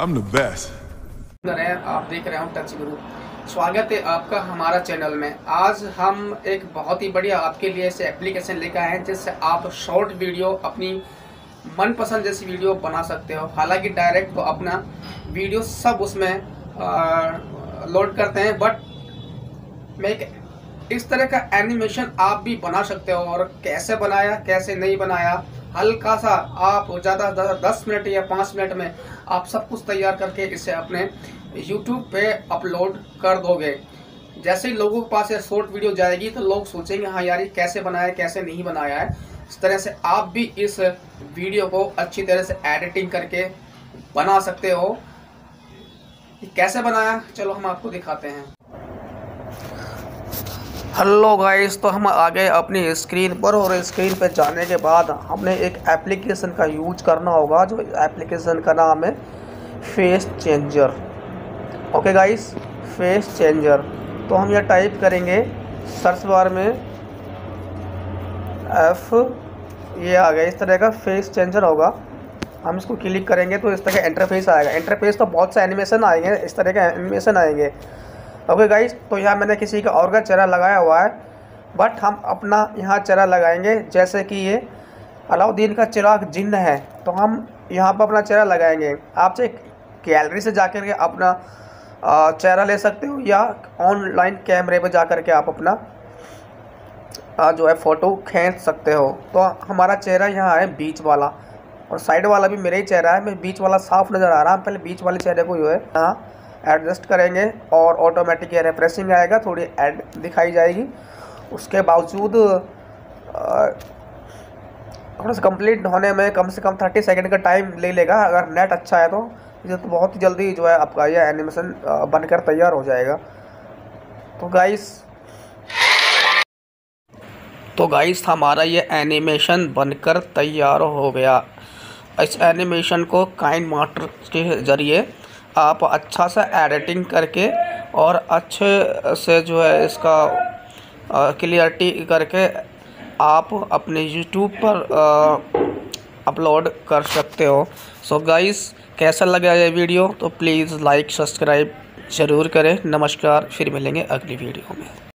I'm the best. आप देख रहे हो टच गुरु। स्वागत है आपका हमारा चैनल में। आज हम एक बहुत ही बढ़िया आपके लिए ऐसे एप्लीकेशन लेकर आए हैं जिससे आप शॉर्ट वीडियो अपनी मनपसंद जैसी वीडियो बना सकते हो। हालांकि डायरेक्ट तो अपना वीडियो सब उसमें लोड करते हैं, बट मैं एक इस तरह का एनिमेशन आप भी बना सकते हो। और कैसे बनाया कैसे नहीं बनाया, हल्का सा आप ज़्यादा 10 मिनट या 5 मिनट में आप सब कुछ तैयार करके इसे अपने YouTube पे अपलोड कर दोगे। जैसे ही लोगों के पास ये शॉर्ट वीडियो जाएगी तो लोग सोचेंगे हाँ यार ये कैसे बनाया है, कैसे नहीं बनाया है। इस तरह से आप भी इस वीडियो को अच्छी तरह से एडिटिंग करके बना सकते हो। कैसे बनाया चलो हम आपको दिखाते हैं। हेलो गाइस, तो हम आ गए अपनी स्क्रीन पर और स्क्रीन पर जाने के बाद हमने एक एप्लीकेशन का यूज करना होगा। जो एप्लीकेशन का नाम है face changer. Okay guys, face changer. तो हम यह टाइप करेंगे सर्च बार में ये आ गया। इस तरह का फेस चेंजर होगा। हम इसको क्लिक करेंगे तो इस तरह का इंटरफेस आएगा। इंटरफेस तो बहुत से एनिमेशन आएंगे, इस तरह के एनिमेशन आएंगे। ओके गाइस, तो यहाँ मैंने किसी का और का चेहरा लगाया हुआ है, बट हम अपना यहाँ चेहरा लगाएंगे। जैसे कि ये अलाउद्दीन का चिराग जिन्न है, तो हम यहाँ पर अपना चेहरा लगाएंगे। आप चाहे गैलरी से जाकर के अपना चेहरा ले सकते हो या ऑनलाइन कैमरे पर जाकर के आप अपना जो है फ़ोटो खींच सकते हो। तो हमारा चेहरा यहाँ है बीच वाला, और साइड वाला भी मेरा ही चेहरा है। मैं बीच वाला साफ नज़र आ रहा है। पहले बीच वाले चेहरे को जो है यहाँ एडजस्ट करेंगे और ऑटोमेटिक रिफ्रेशिंग आएगा, थोड़ी ऐड दिखाई जाएगी। उसके बावजूद थोड़ा सा कंप्लीट होने में कम से कम 30 सेकंड का टाइम ले लेगा। अगर नेट अच्छा है तो ये तो बहुत ही जल्दी जो है आपका ये एनिमेशन बनकर तैयार हो जाएगा। तो गाइस हमारा ये एनिमेशन बनकर तैयार हो गया। इस एनिमेशन को काइंड मास्टर के ज़रिए आप अच्छा सा एडिटिंग करके और अच्छे से जो है इसका क्लियरिटी करके आप अपने YouTube पर अपलोड कर सकते हो। सो गाइस, कैसा लगा ये वीडियो तो प्लीज़ लाइक सब्सक्राइब ज़रूर करें। नमस्कार, फिर मिलेंगे अगली वीडियो में।